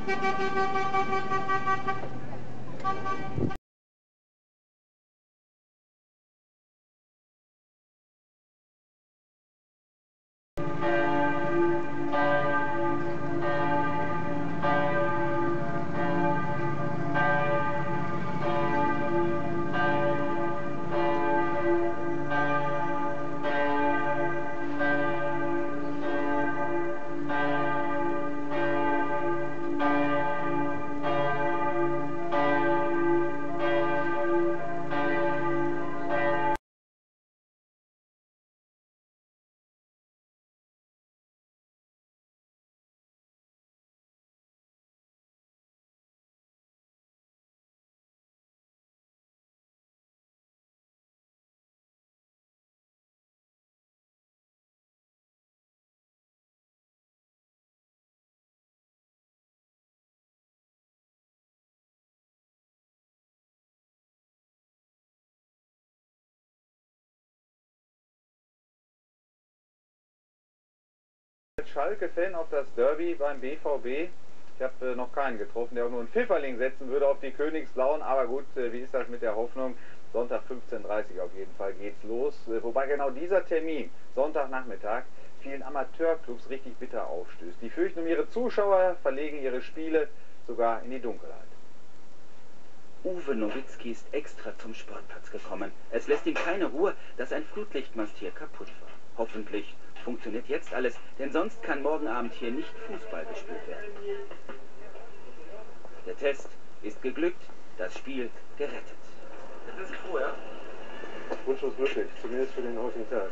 Schalke-Fan auf das Derby beim BVB. Ich habe noch keinen getroffen, der auch nur einen Pfifferling setzen würde auf die Königsblauen. Aber gut, wie ist das mit der Hoffnung? Sonntag 15:30 Uhr auf jeden Fall geht's los. Wobei genau dieser Termin, Sonntagnachmittag, vielen Amateurclubs richtig bitter aufstößt. Die fürchten um ihre Zuschauer, verlegen ihre Spiele sogar in die Dunkelheit. Uwe Nowitzki ist extra zum Sportplatz gekommen. Es lässt ihm keine Ruhe, dass ein Flutlichtmast hier kaputt war. Hoffentlich funktioniert jetzt alles, denn sonst kann morgen Abend hier nicht Fußball gespielt werden. Der Test ist geglückt, das Spiel gerettet. Sind Sie froh, ja? Wunschlos glücklich, zumindest für den heutigen Tag.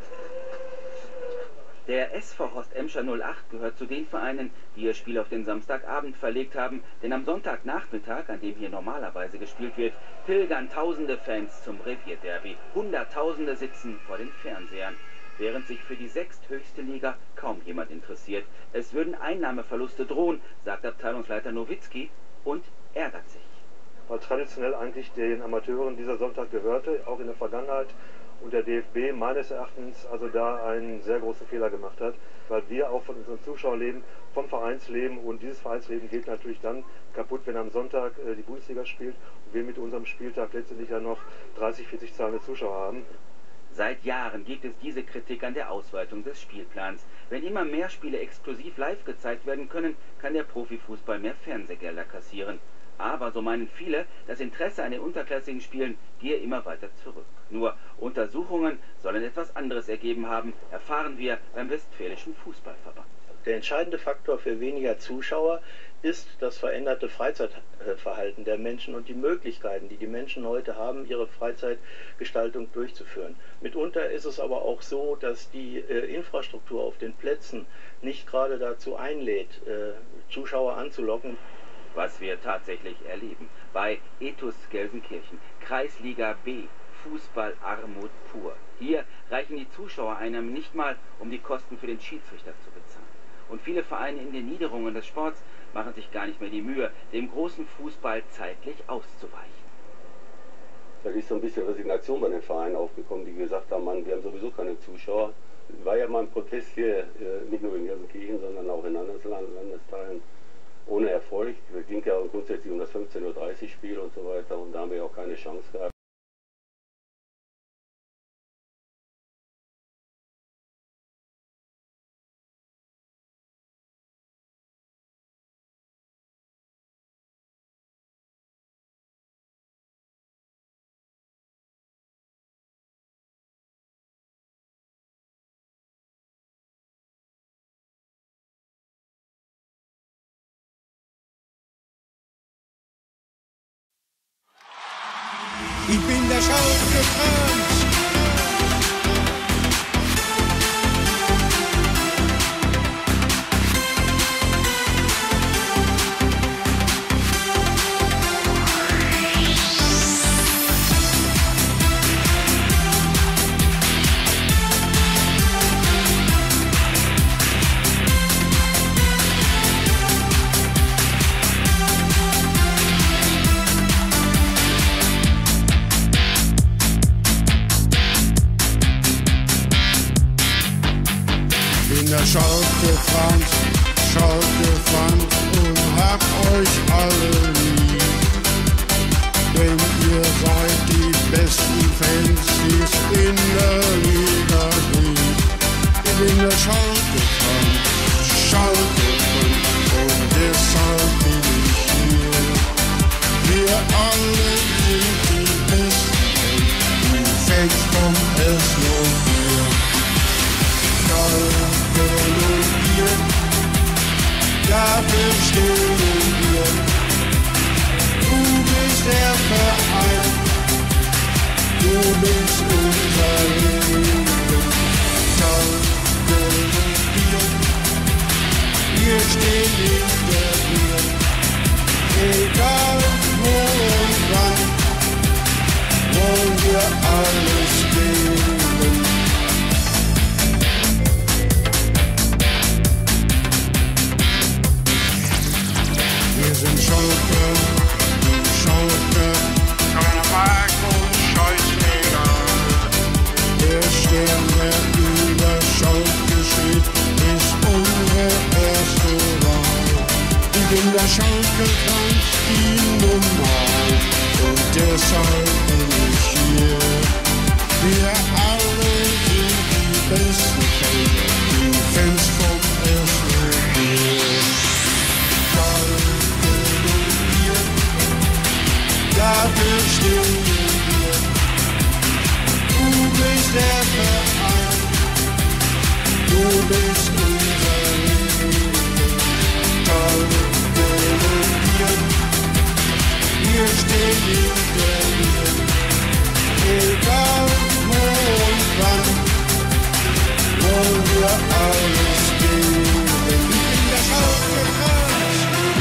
Der SV Horst Emscher 08 gehört zu den Vereinen, die ihr Spiel auf den Samstagabend verlegt haben, denn am Sonntagnachmittag, an dem hier normalerweise gespielt wird, pilgern tausende Fans zum Revierderby. Hunderttausende sitzen vor den Fernsehern, während sich für die sechsthöchste Liga kaum jemand interessiert. Es würden Einnahmeverluste drohen, sagt Abteilungsleiter Nowitzki und ärgert sich. Weil traditionell eigentlich den Amateuren dieser Sonntag gehörte, auch in der Vergangenheit, und der DFB meines Erachtens also da einen sehr großen Fehler gemacht hat, weil wir auch von unseren Zuschauern leben, vom Vereinsleben, und dieses Vereinsleben geht natürlich dann kaputt, wenn am Sonntag die Bundesliga spielt und wir mit unserem Spieltag letztendlich ja noch 30, 40 zahlende Zuschauer haben. Seit Jahren gibt es diese Kritik an der Ausweitung des Spielplans. Wenn immer mehr Spiele exklusiv live gezeigt werden können, kann der Profifußball mehr Fernsehgelder kassieren. Aber, so meinen viele, das Interesse an den unterklassigen Spielen gehe immer weiter zurück. Nur Untersuchungen sollen etwas anderes ergeben haben, erfahren wir beim Westfälischen Fußballverband. Der entscheidende Faktor für weniger Zuschauer ist das veränderte Freizeitverhalten der Menschen und die Möglichkeiten, die die Menschen heute haben, ihre Freizeitgestaltung durchzuführen. Mitunter ist es aber auch so, dass die Infrastruktur auf den Plätzen nicht gerade dazu einlädt, Zuschauer anzulocken. Was wir tatsächlich erleben bei Ethos Gelsenkirchen, Kreisliga B, Fußballarmut pur. Hier reichen die Zuschauereinnahmen nicht mal, um die Kosten für den Schiedsrichter zu bezahlen. Und viele Vereine in den Niederungen des Sports machen sich gar nicht mehr die Mühe, dem großen Fußball zeitlich auszuweichen. Da ist so ein bisschen Resignation bei den Vereinen aufgekommen, die gesagt haben, Mann, wir haben sowieso keine Zuschauer. War ja mal ein Protest hier, nicht nur in Gelsenkirchen, sondern auch in anderen Landesteilen. Ohne Erfolg. Es ging ja grundsätzlich um das 15:30 Uhr Spiel und so weiter, und da haben wir auch keine Chance gehabt. Ich bin der Schalke-Fan. dafür stehen wir. Du bist der Verein, du bist unser Leben. Schalke und wir stehen hinter dir. Egal wo und wann, wollen wir alles geben. Wir sind Schalke, Schalke und scheißegal. Der Stern, der über Schalke steht, ist unsere erste Wahl. Ich bin der Schalke-Kranz, die Nummer, und deshalb bin ich hier. Wir alle sind die besten Fans, die Fans vom SWB. Schalke und wir, dafür stehen wir. Du bist der Verein, du bist unser Leben. Schalke und wir stehen hinter dir. Egal wo und wann, wollen wir alles geben. Ich bin der Schalke-Kranz.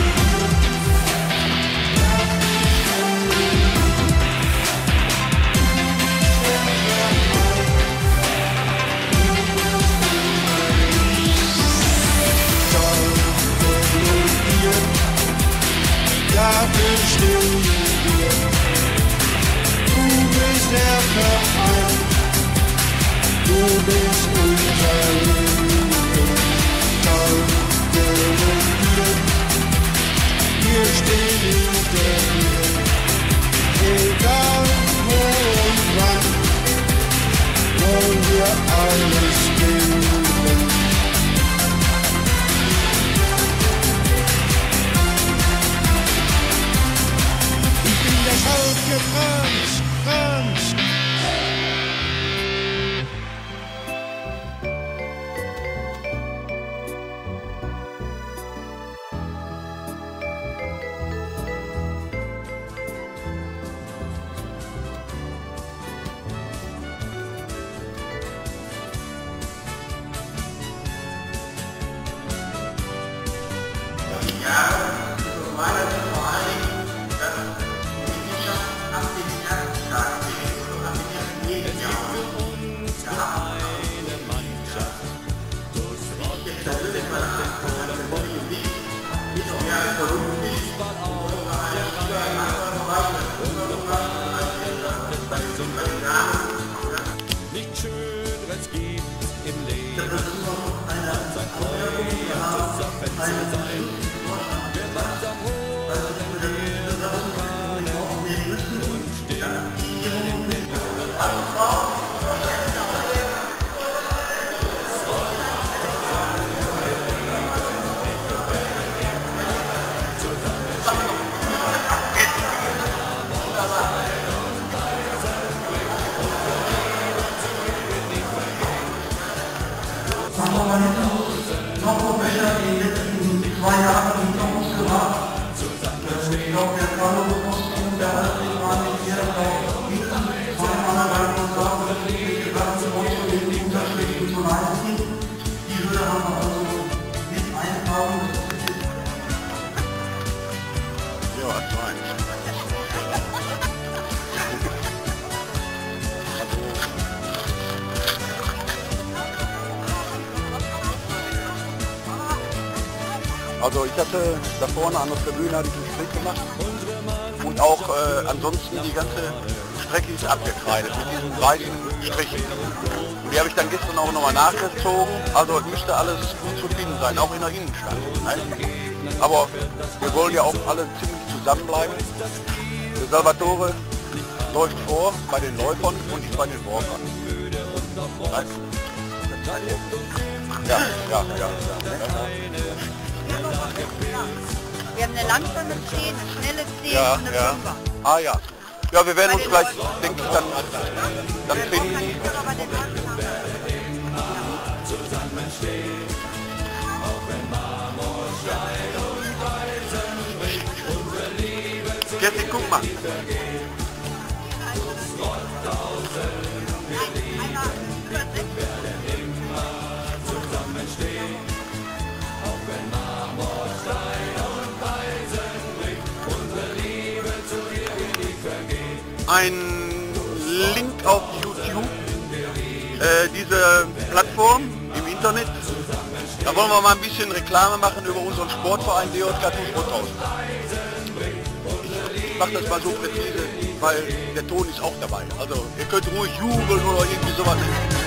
Dafür stehen wir. Du bist der Verein, du bist unser Leben. Schalke und wir stehen hinter dir. Egal wo und wann, wollen wir alles geben. Der Schalke-Kranz, Kranz. Nichts Schöneres gibt im Leben, als ein altes Fenster sein. Gemeinsam holen wir Fahnen und stehen in den noch besser die letzten 2 Jahre nicht ausgemacht. Ich glaube, der Carlo und der Alten waren nicht hier drauf. Zweimal bei uns sagen, dass wir gesagt haben, die Unterschiede zu leisten. Die Höhe haben wir also mit einbauen. Ja, hat rein. Also ich hatte da vorne an der Tribüne einen Strich gemacht und auch ansonsten die ganze Strecke ist abgekreidet mit diesen breiten Strichen. Und die habe ich dann gestern auch nochmal nachgezogen, also es müsste alles gut zu finden sein, auch in der Innenstadt. Ne? Aber wir wollen ja auch alle ziemlich zusammenbleiben. Der Salvatore läuft vor bei den Läufern und ich bei den Walkern. Ja. Wir haben eine langsame 10, eine schnelle 10 ja, und eine ja. 5er. Ah ja. Ja, wir werden uns gleich, denke ich, dann finden. Zusammenstehen, auch wenn Marmorstein Jesse, guck mal. Ein Link auf YouTube, diese Plattform im Internet. Da wollen wir mal ein bisschen Reklame machen über unseren Sportverein DJK Sporthausen. Ich mache das mal so präzise, weil der Ton ist auch dabei. Also ihr könnt ruhig jubeln oder irgendwie sowas.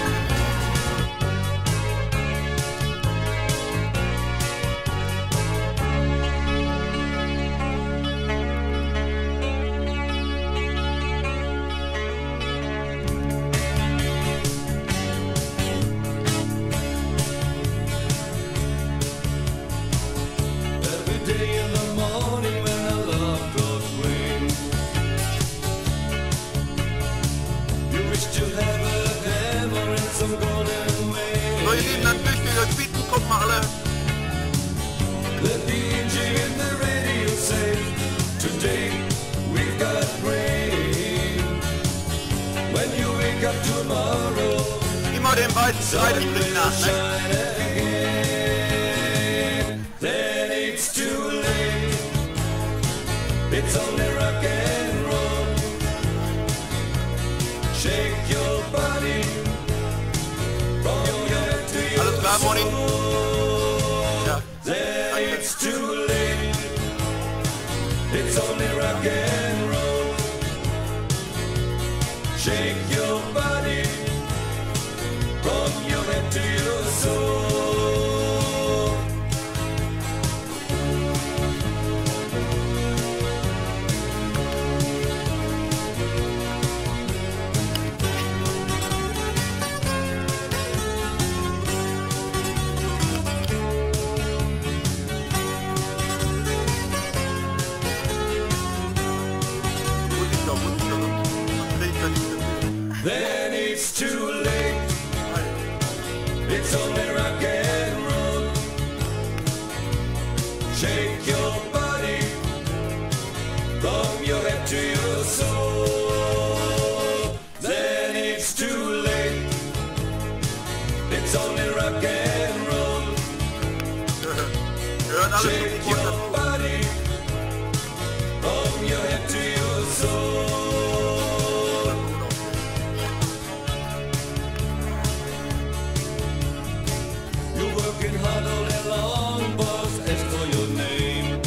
So, ihr Lieben, dann möchte ich euch bitten, kommt mal alle. Immer den weißen Kleiderstrich nach, ne? It's only rock and roll. Shake your body from your head to your Alles klar, Moni? Ja. Then it's too late. It's only rock and roll. Shake your body from your head to your soul. Then it's too late. It's only rock and roll. Shake your body from your head to your soul. Then it's too late. It's only rock and roll. Shake your body from your head to your soul. Working hard all day long, boss, ask for your name.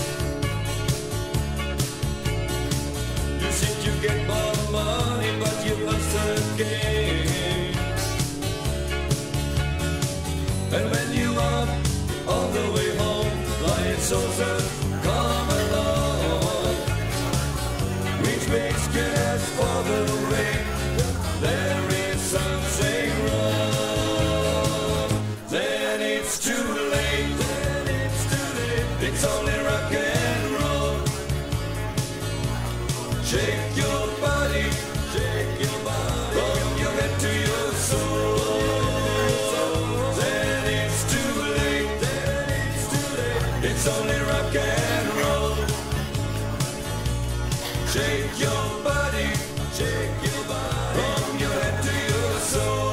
You think you get more money, but you lost the game. And when you are on the way home, lion soldiers come along, which makes gas for the rain. There is something wrong. It's too late, then it's too late. It's only rock and roll. Shake your body, from your head to your soul. Then it's too late, it's only rock and roll. Shake your body, from your head to your soul.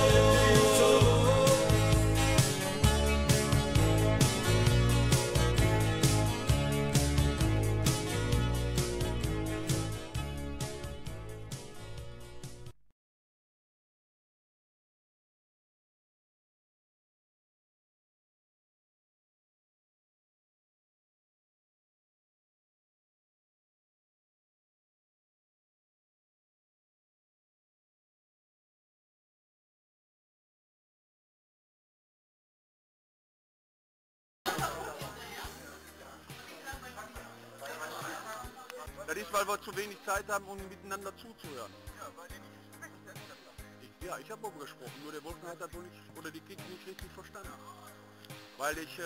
Das ist, weil wir zu wenig Zeit haben, um miteinander zuzuhören. Ja, ich habe auch gesprochen, nur der Wolfgang hat das wohl nicht, oder die Kids nicht richtig verstanden. Weil ich,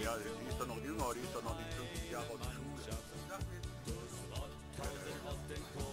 Ja, die ist doch noch jünger, die ist doch noch nicht 50 Jahre aus der Schule. Rothausen auf den Kurs.